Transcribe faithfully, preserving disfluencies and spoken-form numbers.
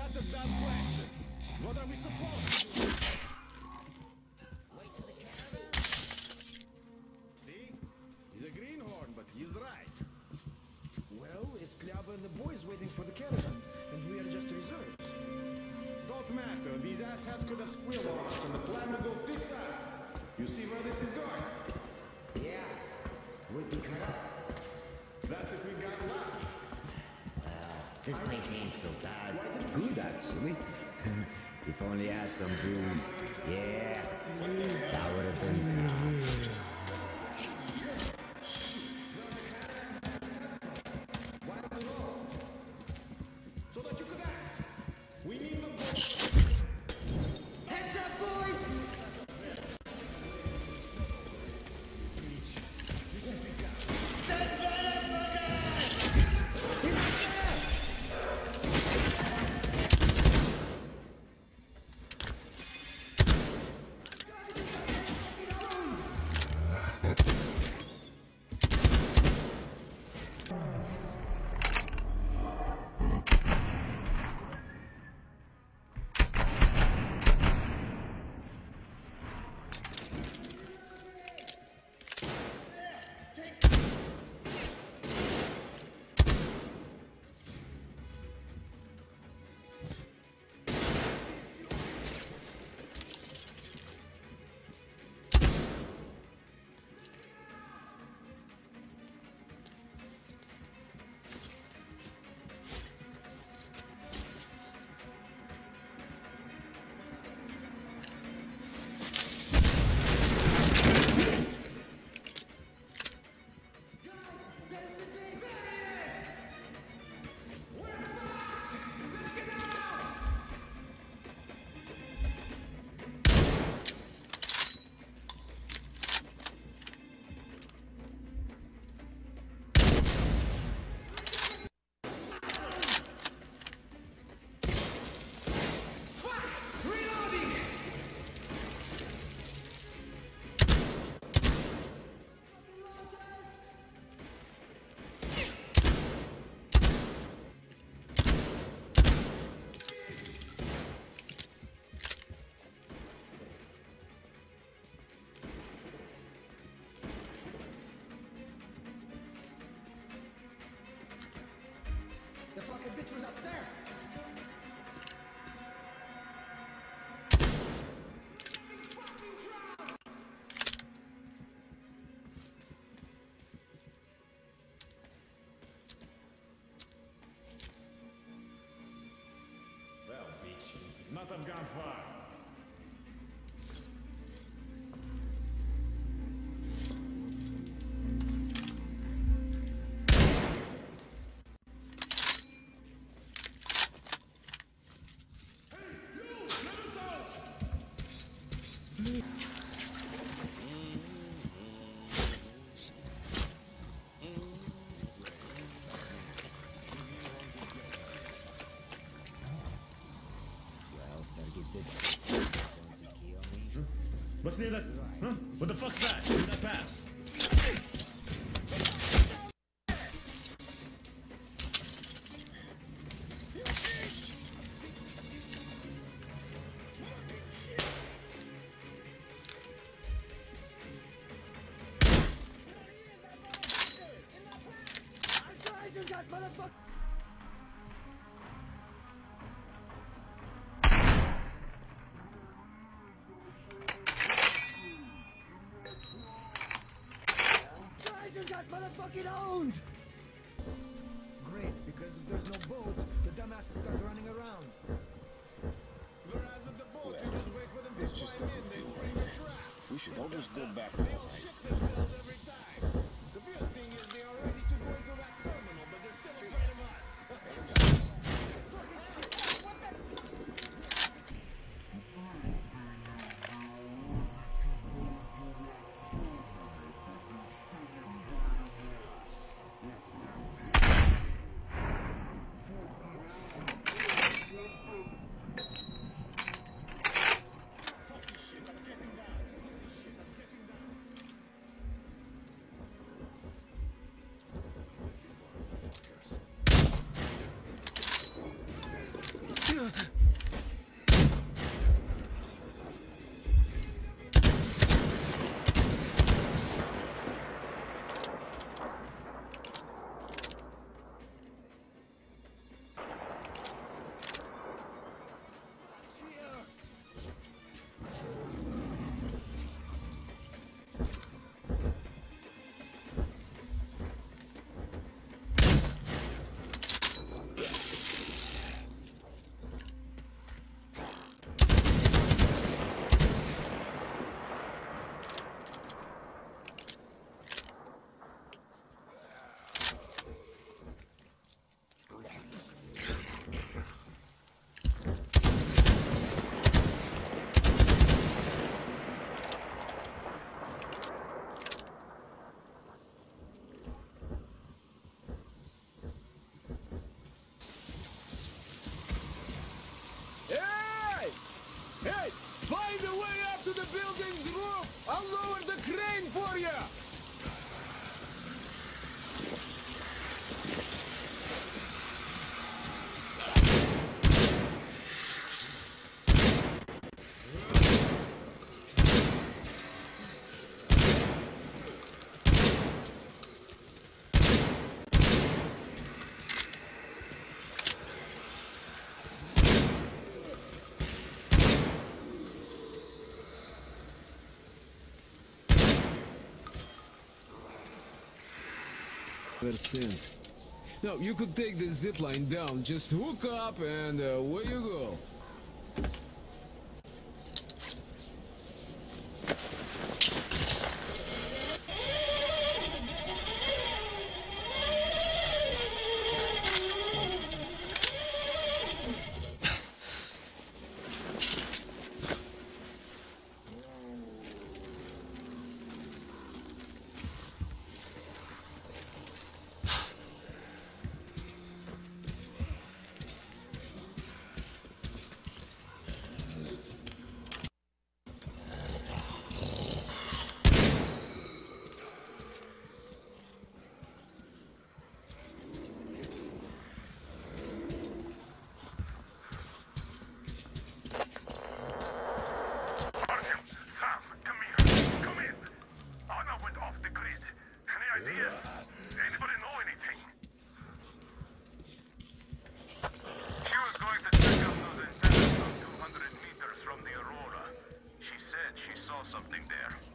That's a dumb question. What are we supposed to do? Wait for the caravan? See? He's a greenhorn, but he's right. Well, it's Klyaba and the boys waiting for the caravan, and we are just reserves. Don't matter. These asshats could have squealed on us, and the plan will go tits out. You see where this is going? Yeah. Would be cut up. That's if we got lucky. Well, this place ain't so bad. Good, actually. If only I had some booze. Yeah. That would have been tough. So that you could ask. We need the Heads up, boys! The fucking bitch was up there! Well, bitch, not have gone far. What's near that? Huh? What the fuck's that? Where did that pass? Motherfucking owned! Great, because if there's no boat, the dumbasses start running around. Whereas with the boat, you just wait for them to climb in, they spring a trap. We should all just go back. They all ship themselves every time. The weird thing is they are ready to go into that terminal, but they're still afraid of us. ever since. Now, you could take the zipline down, just hook up and uh, away you go. Something there.